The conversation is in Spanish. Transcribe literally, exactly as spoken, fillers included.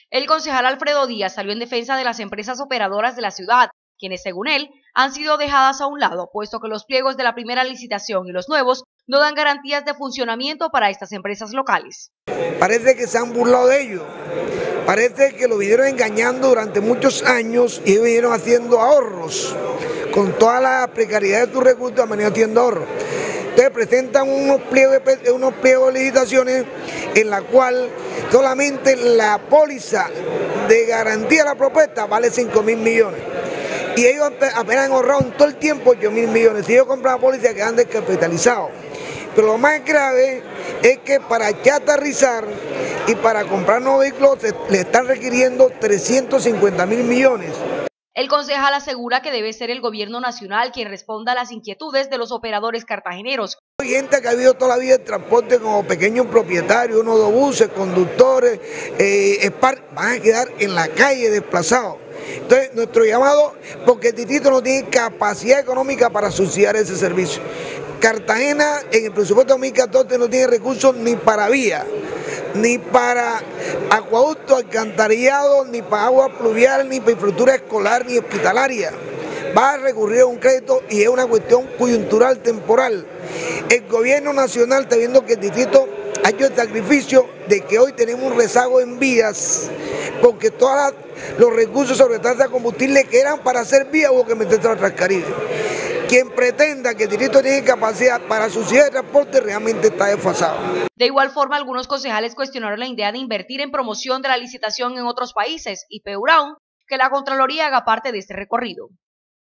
El concejal Alfredo Díaz salió en defensa de las empresas operadoras de la ciudad, quienes, según él, han sido dejadas a un lado, puesto que los pliegos de la primera licitación y los nuevos no dan garantías de funcionamiento para estas empresas locales. Parece que se han burlado de ellos, parece que lo vinieron engañando durante muchos años y ellos vinieron haciendo ahorros. Con toda la precariedad de sus recursos han venido haciendo ahorros. Entonces presentan unos pliegos, unos pliegos de licitaciones en la cual solamente la póliza de garantía de la propuesta vale cinco mil millones. Y ellos apenas han ahorrado en todo el tiempo ocho mil millones. Si ellos compran la póliza quedan descapitalizados. Pero lo más grave es que para chatarrizar y para comprar nuevos vehículos le están requiriendo trescientos cincuenta mil millones. El concejal asegura que debe ser el gobierno nacional quien responda a las inquietudes de los operadores cartageneros. Hay gente que ha habido toda la vida de transporte como pequeños propietarios, unos autobuses, conductores, eh, van a quedar en la calle desplazados. Entonces, nuestro llamado, porque el distrito no tiene capacidad económica para subsidiar ese servicio. Cartagena en el presupuesto dos mil catorce no tiene recursos ni para vía, ni para acueducto, alcantarillado, ni para agua pluvial, ni para infraestructura escolar, ni hospitalaria. Va a recurrir a un crédito y es una cuestión coyuntural, temporal. El gobierno nacional está viendo que el distrito ha hecho el sacrificio de que hoy tenemos un rezago en vías, porque todos los recursos sobre tasa de combustible que eran para hacer vías hubo que meterse a Transcaribe. Quien pretenda que el distrito tiene capacidad para subsidiar el transporte realmente está desfasado. De igual forma, algunos concejales cuestionaron la idea de invertir en promoción de la licitación en otros países y peor aún, que la Contraloría haga parte de este recorrido.